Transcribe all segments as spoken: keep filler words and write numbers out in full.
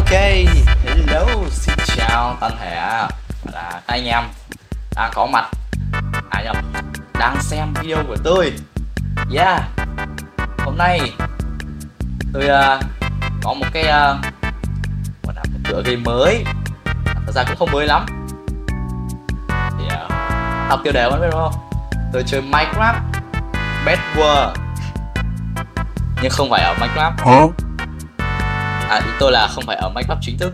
Ok, hello, xin chào toàn thể là các anh em đang có mặt, à nhầm, đang xem video của tôi. Yeah, hôm nay tôi uh, có một cái uh, một, một tựa game mới, thật ra cũng không mới lắm. Thì uh, học tiêu đề vẫn biết đúng không? Tôi chơi Minecraft Bed Wars, nhưng không phải ở Minecraft. Hả? À, ý tôi là không phải ở Minecraft chính thức,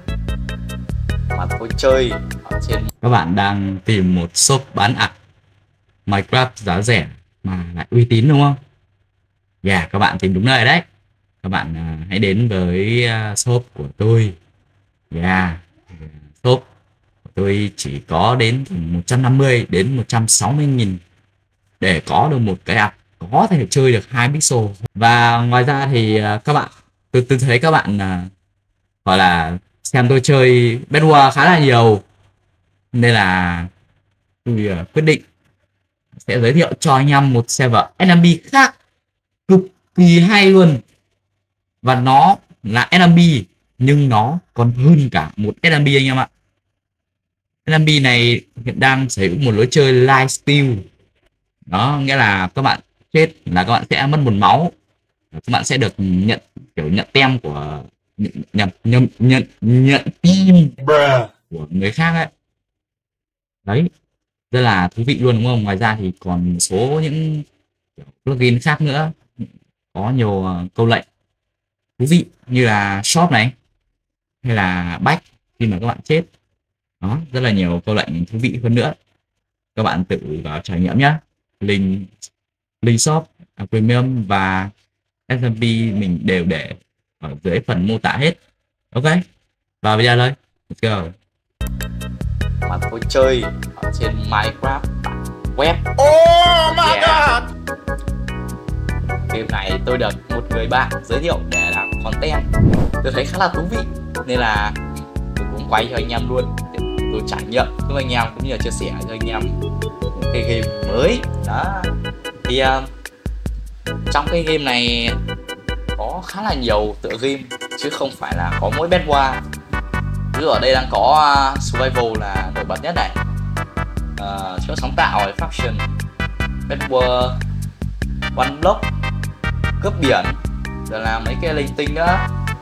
mà tôi chơi ở trên. Các bạn đang tìm một shop bán ạc Minecraft giá rẻ mà lại uy tín đúng không? Yeah, các bạn tìm đúng nơi đấy. Các bạn uh, hãy đến với uh, shop của tôi. Yeah, shop của tôi chỉ có đến một trăm năm mươi đến một trăm sáu mươi nghìn để có được một cái ạc có thể chơi được hai pixel. Và ngoài ra thì uh, các bạn tôi, tôi thấy các bạn uh, gọi là xem tôi chơi Bed Wars khá là nhiều, nên là tôi uh, quyết định sẽ giới thiệu cho anh em một server en em bê khác cực kỳ hay luôn. Và nó là en em bê nhưng nó còn hơn cả một en em bê anh em ạ. en em bê này hiện đang sở hữu một lối chơi lifesteal. Đó nghĩa là các bạn chết là các bạn sẽ mất một máu, các bạn sẽ được nhận kiểu nhận tem của nhận nhận nhận nhận, nhận tem của người khác ấy. Đấy, rất là thú vị luôn đúng không? Ngoài ra thì còn một số những plugin khác nữa, có nhiều uh, câu lệnh thú vị như là shop này hay là back khi mà các bạn chết. Đó, rất là nhiều câu lệnh thú vị hơn nữa. Các bạn tự vào trải nghiệm nhé. Link link shop, premium và ét em pê mình đều để ở dưới phần mô tả hết. Ok, vào video thôi, let's go. Mà tôi chơi ở trên Minecraft web. Oh my Yeah. god. Game này tôi được một người bạn giới thiệu để làm content, tôi thấy khá là thú vị nên là tôi cũng quay cho anh em luôn để tôi trải nghiệm với anh em, cũng như là chia sẻ cho anh em một cái game mới đó. Thì uh, trong cái game này có khá là nhiều tựa game chứ không phải là có mỗi Bed Wars. Ví dụ ở đây đang có uh, Survival là nổi bật nhất này, uh, chỗ sáng tạo này, Faction, Bed Wars, One Block, cướp biển, rồi là mấy cái linh tinh nữa,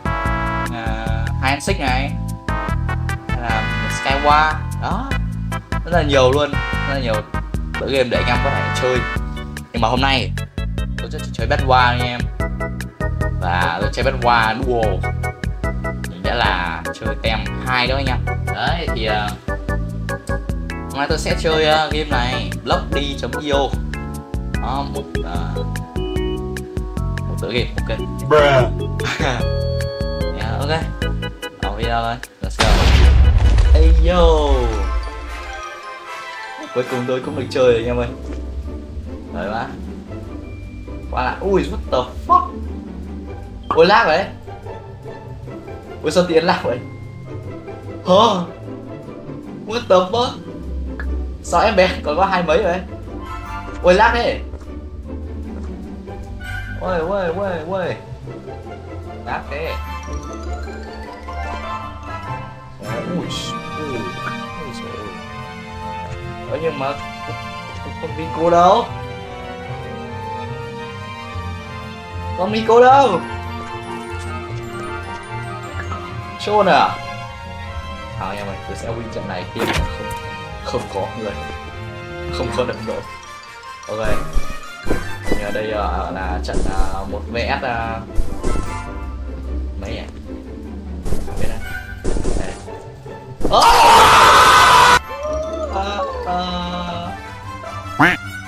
uh, Hide and Seek này, hay là Skyward đó, rất là nhiều luôn, rất là nhiều tựa game để anh em có thể chơi. Nhưng mà hôm nay tôi sẽ chơi Bed Wars anh em, và tôi chơi Bed Wars Duo nghĩa là chơi tem hai đó anh em. Đấy thì uh, hôm nay tôi sẽ chơi uh, game này blockd chấm i o, đó, một uh, một tựa game. Ok. Yeah, ok, vào video thôi, let's go. Hey yo, cuối cùng tôi cũng được chơi rồi anh em ơi. Đấy quá, quá là ui what the fuck. Ôi lag vậy. Ôi sao tiến lag vậy? Hơ, what the fuck. Sao em bé còn có hai mấy vậy? Ôi lag đấy. Ôi ôi ôi ôi, lag thế. Ui ui ui. Ơ nhưng mà không Mico đâu. Có Mico đâu. Show nè. Thôi em ơi, tôi sẽ win trận này khi mà không không có người, không có đồng đội. Ok. Ở đây uh, là trận uh, một vs uh, mấy nhỉ? Không biết đây. Đây. Oh! Uh, uh.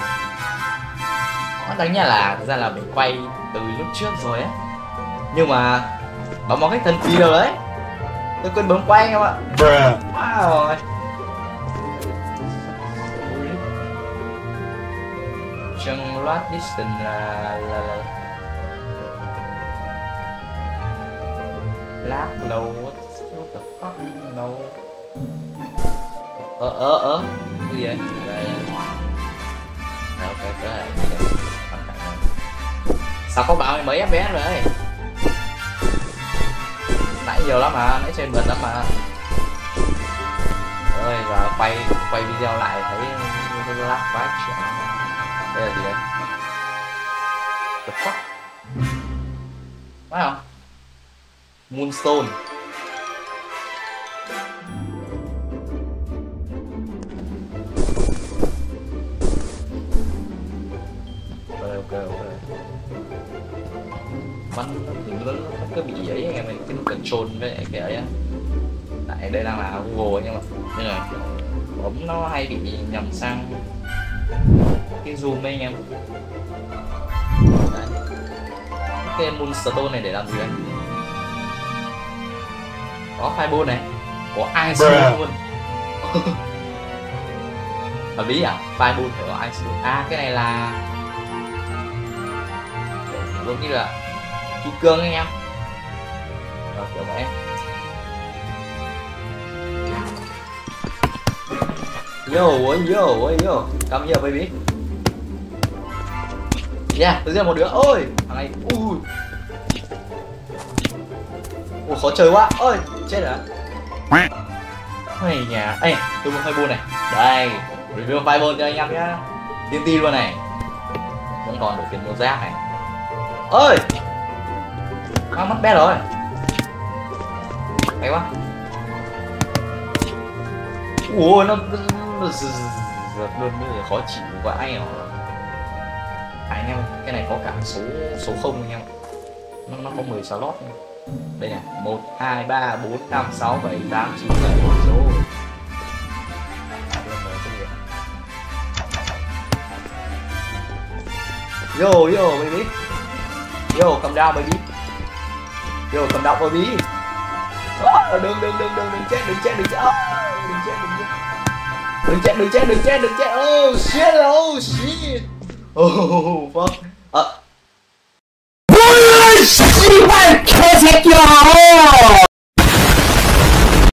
Nó đánh nha là thực ra là mình quay từ lúc trước rồi ấy, nhưng mà bấm vào cách thần kỳ rồi đấy, tôi quên bấm quay em ạ. Wow. Chân loát distance là là là lát lâu, what the fuck no. Ờ ờ ờ cái gì vậy? Đây. Đây, ok, cái này sao có bao mấy ép pê ét rồi đấy. Nãy nãy nhiều lắm mà, nãy trên mượt lắm mà. Rồi giờ quay quay video lại thấy lắc quá chuyện. Đây là gì đấy? The fuck? Phải không? Moonstone. Ok ok ok. Bắn nó cứ bị ấy anh em ơi, cái control với cái ấy á. Tại đây đang là Google nhưng mà nên là bấm nó hay bị nhầm sang cái zoom ấy anh em. Đấy. Cái Moonstone này để làm gì đây? Có fireball này, có ice luôn. Hợp lý à? Fireball phải có ice. À cái này là giống như là kim cương anh em. Rồi kiểu vậy. Yo, yo, yo, come here baby. Yeah, tự nhiên một đứa. Ôi, thằng này. Ui. Ủa khó chơi quá. Ôi, chết rồi. Ôi nhà. Ê, tôi muốn fireball này. Đây, review fireball cho anh em nhá. Tiên ti luôn này. Vẫn còn được tiền mua giáp này. Ơi. À, mất bé rồi. Hay quá. Ủa nó nó giật luôn như khó chịu quá ai à anh em. Cái này có cả số số không anh em. Nó nó có mười slot. Đây nè, một hai ba bốn năm sáu bảy tám chín mười một số. Yo yo baby. Yo cầm đao baby. Yo cầm đao baby. Oh, đừng đừng đừng đừng đừng chết đừng chết đừng chết. Oh, đừng chết đừng chết. Đừng chết đừng chết đừng chết đừng chết. Oh shit oh shit. Oh fuck. Ờ.